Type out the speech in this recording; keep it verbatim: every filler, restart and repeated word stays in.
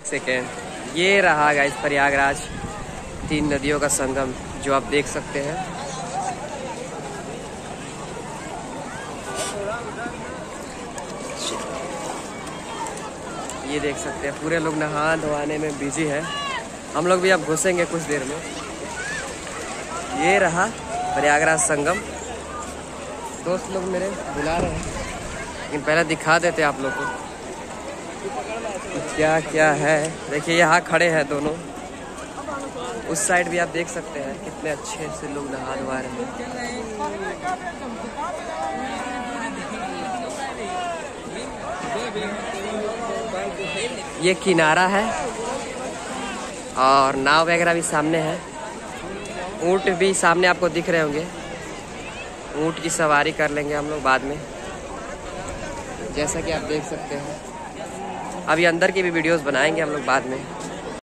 Second ये रहा guys Prayagraj, तीन नदियों का संगम जो आप देख सकते हैं। ये देख सकते हैं पूरे लोग नहा धोआने में बिजी है। हम लोग भी अब घुसेंगे कुछ देर में। ये रहा प्रयागराज संगम। दोस्त लोग मेरे बुला रहे हैं, लेकिन पहले दिखा देते आप लोग को क्या क्या है। देखिए यहाँ खड़े हैं दोनों, उस साइड भी आप देख सकते हैं कितने अच्छे से लोग नहा धोआ रहे हैं। ये किनारा है और नाव वगैरह भी सामने है। ऊँट भी सामने आपको दिख रहे होंगे। ऊँट की सवारी कर लेंगे हम लोग बाद में, जैसा कि आप देख सकते हैं। अभी अंदर की भी वीडियोस बनाएंगे हम लोग बाद में।